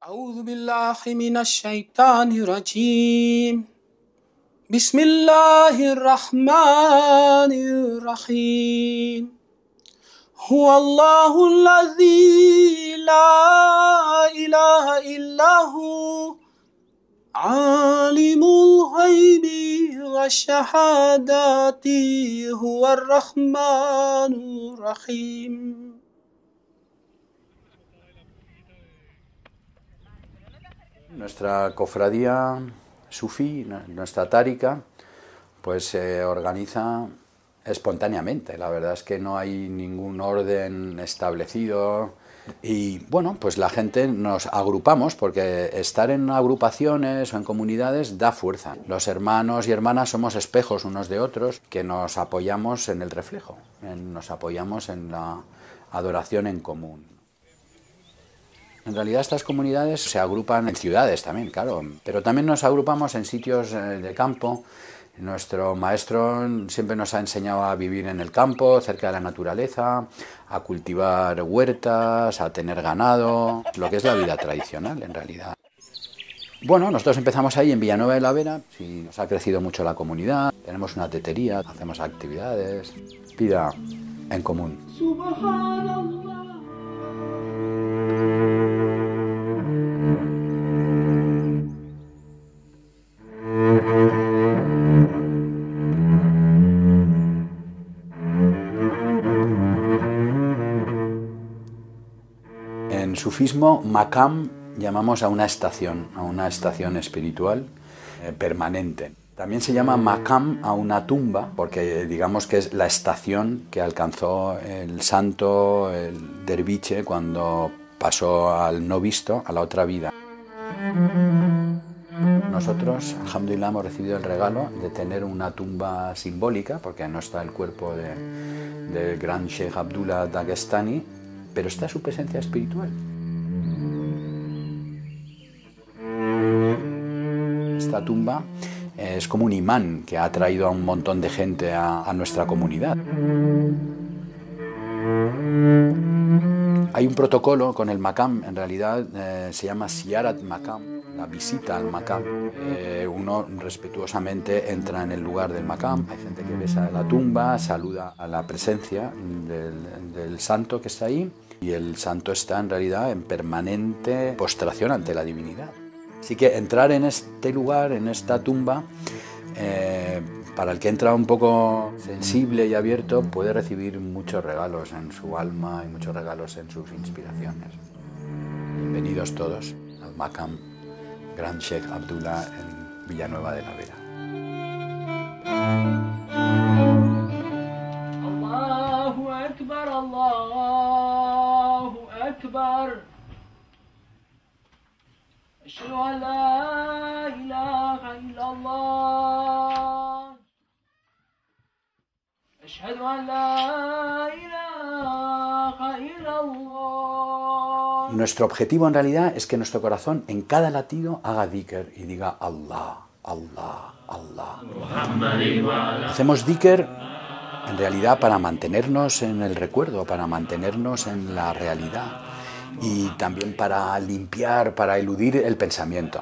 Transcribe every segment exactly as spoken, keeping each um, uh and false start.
أعوذ بالله من الشيطان الرجيم بسم الله الرحمن الرحيم هو الله الذي لا إله إلا هو عالم الغيب والشهادة هو الرحمن الرحيم. Nuestra cofradía sufí, nuestra tárika, pues se organiza espontáneamente. La verdad es que no hay ningún orden establecido y bueno, pues la gente nos agrupamos porque estar en agrupaciones o en comunidades da fuerza. Los hermanos y hermanas somos espejos unos de otros que nos apoyamos en el reflejo, en, nos apoyamos en la adoración en común. En realidad estas comunidades se agrupan en ciudades también, claro, pero también nos agrupamos en sitios de campo. Nuestro maestro siempre nos ha enseñado a vivir en el campo, cerca de la naturaleza, a cultivar huertas, a tener ganado, lo que es la vida tradicional en realidad. Bueno, nosotros empezamos ahí en Villanueva de la Vera, sí, nos ha crecido mucho la comunidad, tenemos una tetería, hacemos actividades, vida en común. En sufismo, Makam llamamos a una estación, a una estación espiritual eh, permanente. También se llama Makam a una tumba, porque digamos que es la estación que alcanzó el santo, el derviche, cuando pasó al no visto, a la otra vida. Nosotros, alhamdulillah, hemos recibido el regalo de tener una tumba simbólica, porque no está el cuerpo de, del gran Sheikh Abdullah Dagestani, pero está su presencia espiritual. Esta tumba es como un imán que ha atraído a un montón de gente a, a nuestra comunidad. Hay un protocolo con el Makam, en realidad eh, se llama Ziyarat Makam, la visita al Makam. Eh, uno respetuosamente entra en el lugar del Makam, hay gente que besa la tumba, saluda a la presencia del, del santo que está ahí, y el santo está en realidad en permanente postración ante la divinidad. Así que entrar en este lugar, en esta tumba, eh, para el que entra un poco sensible y abierto, puede recibir muchos regalos en su alma y muchos regalos en sus inspiraciones. Bienvenidos todos al Makam Gran Sheikh Abdullah en Villanueva de la Vera. Allahu Akbar, Allahu Akbar. Ashhadu an la ilaha illallah. Ashhadu an la ilaha illallah. Nuestro objetivo en realidad es que nuestro corazón en cada latido haga dhikr y diga Allah, Allah, Allah. Hacemos dhikr en realidad para mantenernos en el recuerdo, para mantenernos en la realidad y también para limpiar, para eludir el pensamiento.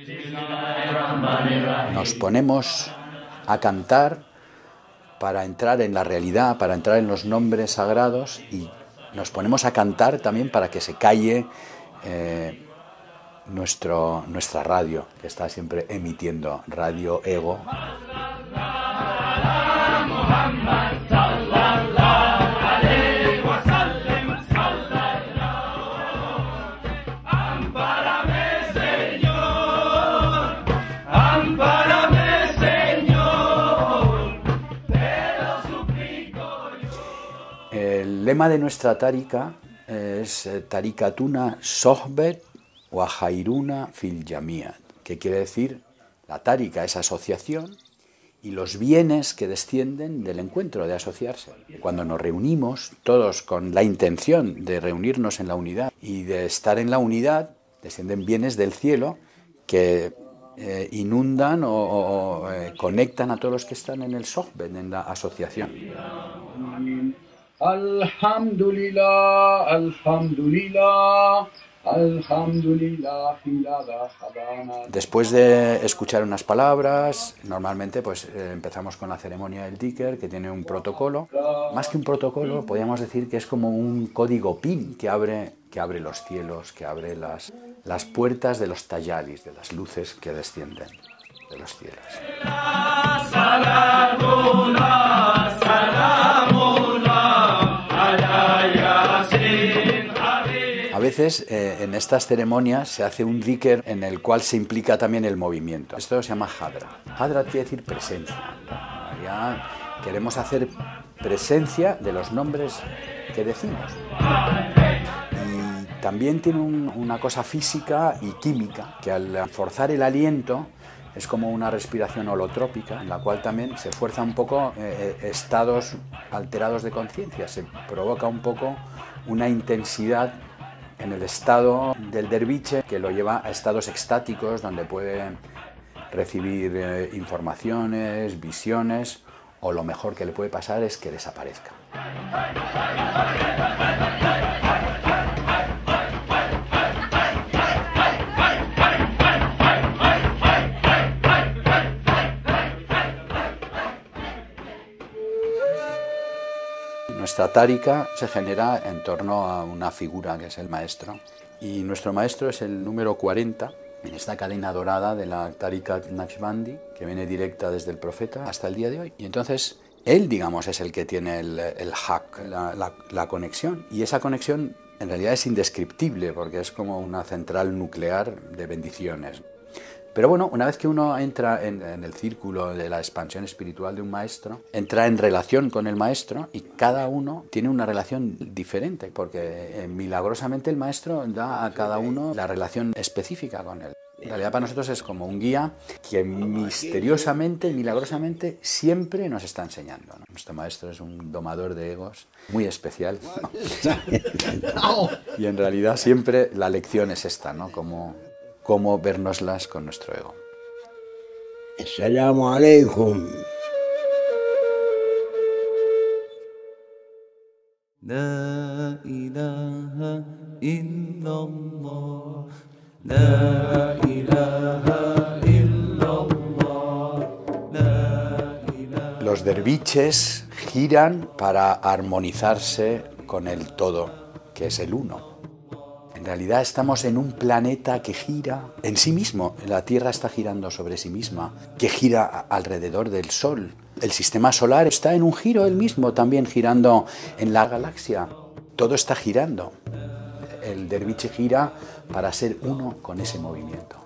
Nos ponemos a cantar para entrar en la realidad, para entrar en los nombres sagrados, y nos ponemos a cantar también para que se calle eh, nuestro, nuestra radio, que está siempre emitiendo, Radio Ego. El lema de nuestra tárika es Tarikatuna Sohbet wa Jairuna fil Jamiat, que quiere decir la tárika es asociación y los bienes que descienden del encuentro, de asociarse. Cuando nos reunimos todos con la intención de reunirnos en la unidad y de estar en la unidad, descienden bienes del cielo que eh, inundan o, o, o eh, conectan a todos los que están en el Sohbet, en la asociación. Alhamdulillah, alhamdulillah, Después de escuchar unas palabras, normalmente pues eh, empezamos con la ceremonia del dhikr, que tiene un protocolo. Más que un protocolo, podríamos decir que es como un código PIN que abre, que abre los cielos, que abre las, las puertas de los tallalis, de las luces que descienden de los cielos. A veces eh, en estas ceremonias se hace un dhikr en el cual se implica también el movimiento. Esto se llama hadra. Hadra quiere decir presencia. Ya queremos hacer presencia de los nombres que decimos. Y también tiene un, una cosa física y química, que al forzar el aliento es como una respiración holotrópica, en la cual también se fuerza un poco eh, estados alterados de conciencia, se provoca un poco una intensidad en el estado del derviche que lo lleva a estados extáticos donde puede recibir eh, informaciones, visiones, o lo mejor que le puede pasar es que desaparezca. Nuestra tárika se genera en torno a una figura que es el maestro, y nuestro maestro es el número cuarenta en esta cadena dorada de la tárika Naqshbandi, que viene directa desde el profeta hasta el día de hoy. Y entonces él, digamos, es el que tiene el, el haq, la, la, la conexión, y esa conexión en realidad es indescriptible porque es como una central nuclear de bendiciones. Pero bueno, una vez que uno entra en, en el círculo de la expansión espiritual de un maestro, entra en relación con el maestro y cada uno tiene una relación diferente, porque eh, milagrosamente el maestro da a cada uno la relación específica con él. En realidad para nosotros es como un guía que misteriosamente, milagrosamente, siempre nos está enseñando, ¿no? Nuestro maestro es un domador de egos muy especial, ¿no? Y en realidad siempre la lección es esta, ¿no? Como cómo vernoslas con nuestro ego. Assalamu alaikum. La ilaha illallah. La ilaha illallah. La ilaha. Los derviches giran para armonizarse con el todo, que es el uno. En realidad estamos en un planeta que gira en sí mismo. La Tierra está girando sobre sí misma, que gira alrededor del Sol. El sistema solar está en un giro él mismo, también girando en la galaxia. Todo está girando. El derviche gira para ser uno con ese movimiento.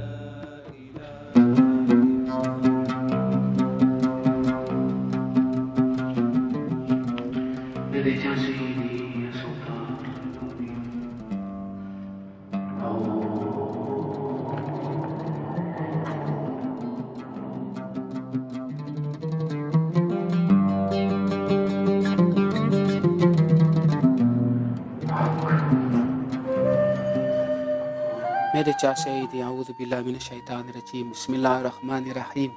Meditya Sayyidi, A'udhu Billahi Minash Shaitanir Rajim. Bismillahir Rahmanir Rahim.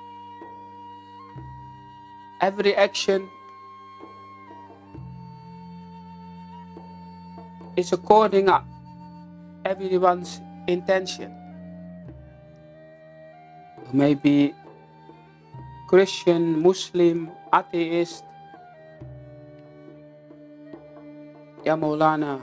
Every action is according to everyone's intention. Maybe Christian, Muslim, atheist, Ya Maulana.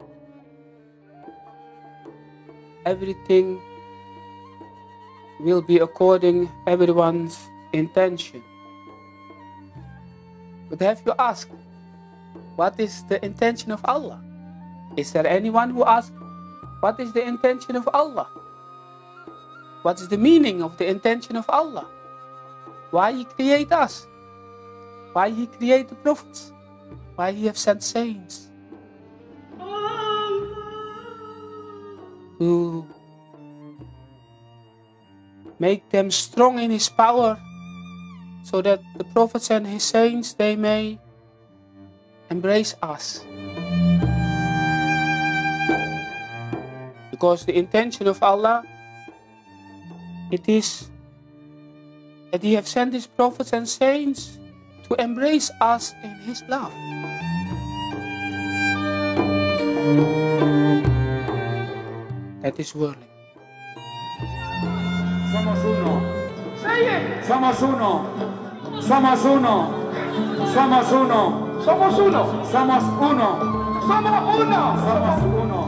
Everything will be according everyone's intention. But have you asked, what is the intention of Allah? Is there anyone who asks, what is the intention of Allah? What is the meaning of the intention of Allah? Why He create us? Why He create the prophets? Why He have sent saints? To make them strong in His power, so that the prophets and His saints, they may embrace us. Because the intention of Allah, it is that He have sent His prophets and saints to embrace us in His love. Het is worldly. Somos uno. Somos uno. Somos uno. Somos uno. Somos uno. Somos uno. Somos uno. Somos uno.